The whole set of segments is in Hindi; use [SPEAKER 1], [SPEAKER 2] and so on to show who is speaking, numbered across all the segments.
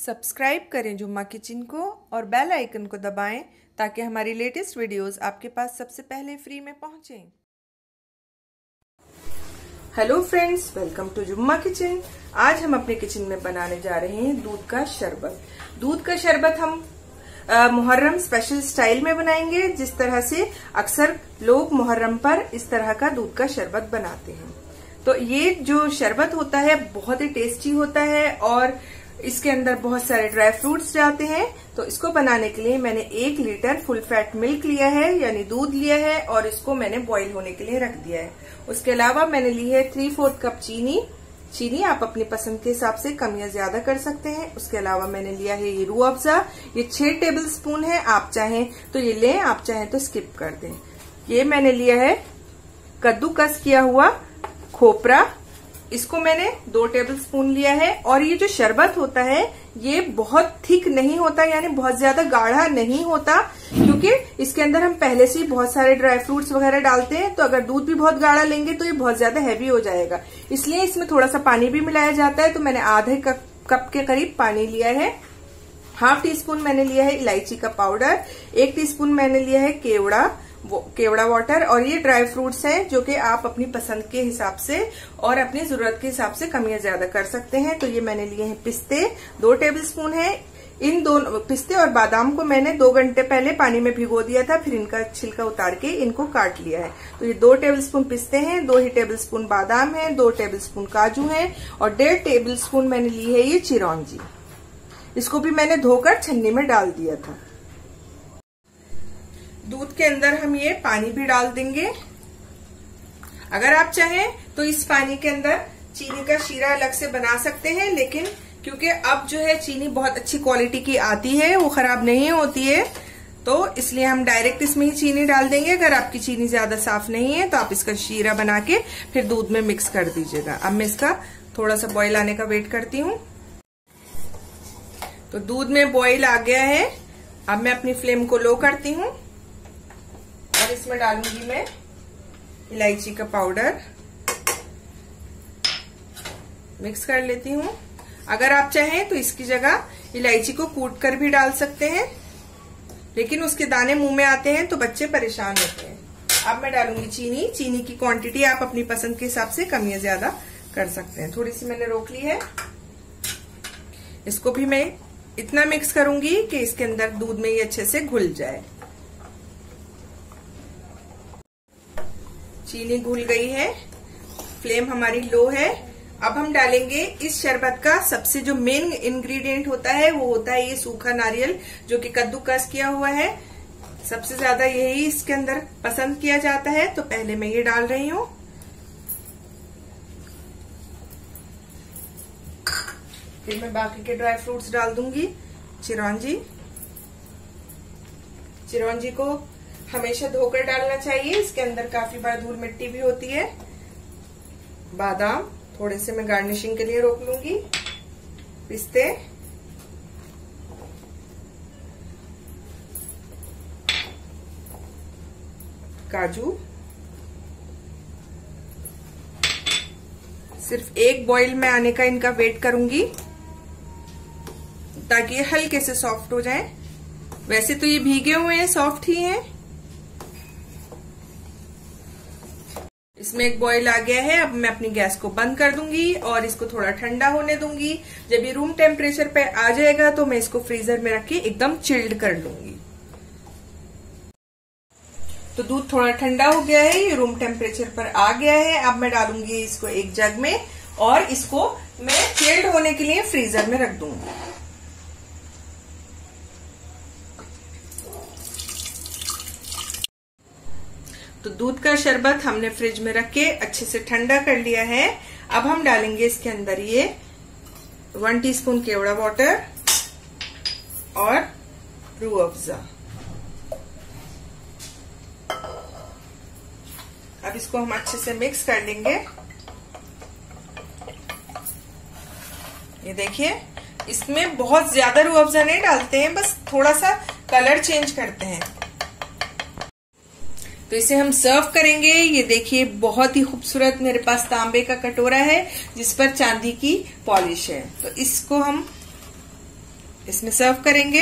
[SPEAKER 1] सब्सक्राइब करें जुम्मा किचन को और बेल आइकन को दबाएं ताकि हमारी लेटेस्ट वीडियोस आपके पास सबसे पहले फ्री में पहुंचें। Hello friends, welcome to Jumma kitchen. आज हम अपने किचन में बनाने जा रहे हैं दूध का शरबत। दूध का शरबत हम मुहर्रम स्पेशल स्टाइल में बनाएंगे, जिस तरह से अक्सर लोग मुहर्रम पर इस तरह का दूध का शरबत बनाते हैं। तो ये जो शरबत होता है बहुत ही टेस्टी होता है और इसके अंदर बहुत सारे ड्राई फ्रूट्स जाते हैं। तो इसको बनाने के लिए मैंने 1 लीटर फुल फैट मिल्क लिया है, यानी दूध लिया है, और इसको मैंने बॉईल होने के लिए रख दिया है। उसके अलावा मैंने ली है 3/4 कप चीनी आप अपनी पसंद के हिसाब से कम या ज्यादा कर सकते हैं। उसके अलावा मैंने लिया है ये रूह अफ़ज़ा, ये 6 टेबल स्पून है। आप चाहें तो ये लें, आप चाहें तो स्किप कर दें। ये मैंने लिया है कद्दूकस किया हुआ खोपरा, इसको मैंने 2 टेबल स्पून लिया है। और ये जो शरबत होता है ये बहुत थिक नहीं होता, यानी बहुत ज्यादा गाढ़ा नहीं होता, क्योंकि इसके अंदर हम पहले से ही बहुत सारे ड्राई फ्रूट्स वगैरह डालते हैं। तो अगर दूध भी बहुत गाढ़ा लेंगे तो ये बहुत ज्यादा हैवी हो जाएगा, इसलिए इसमें थोड़ा सा पानी भी मिलाया जाता है। तो मैंने आधे कप के करीब पानी लिया है। 1/2 टीस्पून मैंने लिया है इलायची का पाउडर, 1 टीस्पून मैंने लिया है केवड़ा वाटर। और ये ड्राई फ्रूट्स हैं जो कि आप अपनी पसंद के हिसाब से और अपनी जरूरत के हिसाब से कम या ज्यादा कर सकते हैं। तो ये मैंने लिए हैं पिस्ते, 2 टेबल स्पून है। इन दोनों पिस्ते और बादाम को मैंने 2 घंटे पहले पानी में भिगो दिया था, फिर इनका छिलका उतार के इनको काट लिया है। तो ये 2 टेबल स्पून पिस्ते हैं, 2 ही टेबल स्पून बादाम है, 2 टेबल स्पून काजू है और 1.5 टेबल स्पून मैंने ली है ये चिरौंजी। इसको भी मैंने धोकर छन्नी में डाल दिया था। दूध के अंदर हम ये पानी भी डाल देंगे। अगर आप चाहें तो इस पानी के अंदर चीनी का शीरा अलग से बना सकते हैं, लेकिन क्योंकि अब जो है चीनी बहुत अच्छी क्वालिटी की आती है, वो खराब नहीं होती है, तो इसलिए हम डायरेक्ट इसमें ही चीनी डाल देंगे। अगर आपकी चीनी ज्यादा साफ नहीं है तो आप इसका शीरा बना के फिर दूध में मिक्स कर दीजिएगा। अब मैं इसका थोड़ा सा बॉईल आने का वेट करती हूँ। तो दूध में बॉईल आ गया है। अब मैं अपनी फ्लेम को लो करती हूँ और इसमें डालूंगी मैं इलायची का पाउडर, मिक्स कर लेती हूँ। अगर आप चाहें तो इसकी जगह इलायची को कूट कर भी डाल सकते हैं, लेकिन उसके दाने मुंह में आते हैं तो बच्चे परेशान होते हैं। अब मैं डालूंगी चीनी की क्वांटिटी आप अपनी पसंद के हिसाब से कम या ज्यादा कर सकते हैं। थोड़ी सी मैंने रोक ली है। इसको भी मैं इतना मिक्स करूंगी कि इसके अंदर दूध में ये अच्छे से घुल जाए। चीनी घुल गई है, फ्लेम हमारी लो है। अब हम डालेंगे इस शरबत का सबसे जो मेन इंग्रेडिएंट होता है वो होता है ये सूखा नारियल, जो कि कद्दूकस किया हुआ है। सबसे ज्यादा यही इसके अंदर पसंद किया जाता है। तो पहले मैं ये डाल रही हूँ, फिर मैं बाकी के ड्राई फ्रूट्स डाल दूंगी। चिरौंजी को हमेशा धोकर डालना चाहिए, इसके अंदर काफी बार धूल मिट्टी भी होती है। बादाम थोड़े से मैं गार्निशिंग के लिए रोक लूंगी। पिस्ते, काजू, सिर्फ 1 बॉईल में आने का इनका वेट करूंगी ताकि ये हल्के से सॉफ्ट हो जाएं। वैसे तो ये भीगे हुए हैं, सॉफ्ट ही हैं। इसमें 1 बॉईल आ गया है। अब मैं अपनी गैस को बंद कर दूंगी और इसको थोड़ा ठंडा होने दूंगी। जब ये रूम टेम्परेचर पे आ जाएगा तो मैं इसको फ्रीजर में रख के एकदम चिल्ड कर लूंगी। तो दूध थोड़ा ठंडा हो गया है, ये रूम टेम्परेचर पर आ गया है। अब मैं डालूंगी इसको एक जग में और इसको मैं चिल्ड होने के लिए फ्रीजर में रख दूंगी। तो दूध का शरबत हमने फ्रिज में रख के अच्छे से ठंडा कर लिया है। अब हम डालेंगे इसके अंदर ये 1 टीस्पून केवड़ा वाटर और रूह अफ़ज़ा। अब इसको हम अच्छे से मिक्स कर लेंगे। ये देखिए, इसमें बहुत ज्यादा रूह अफ़ज़ा नहीं डालते हैं, बस थोड़ा सा कलर चेंज करते हैं। तो इसे हम सर्व करेंगे। ये देखिए बहुत ही खूबसूरत मेरे पास तांबे का कटोरा है जिस पर चांदी की पॉलिश है। तो इसको हम इसमें सर्व करेंगे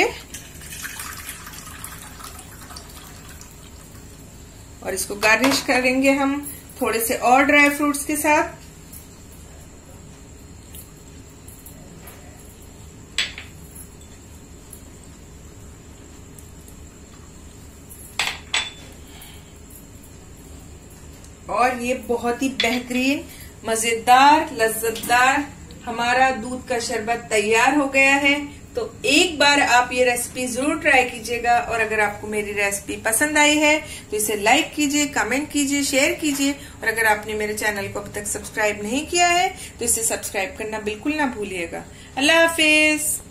[SPEAKER 1] और इसको गार्निश करेंगे हम थोड़े से और ड्राई फ्रूट्स के साथ। और ये बहुत ही बेहतरीन, मजेदार, लज्जतदार हमारा दूध का शरबत तैयार हो गया है। तो एक बार आप ये रेसिपी जरूर ट्राई कीजिएगा और अगर आपको मेरी रेसिपी पसंद आई है तो इसे लाइक कीजिए, कमेंट कीजिए, शेयर कीजिए और अगर आपने मेरे चैनल को अब तक सब्सक्राइब नहीं किया है तो इसे सब्सक्राइब करना बिल्कुल ना भूलिएगा। अल्लाह हाफिज।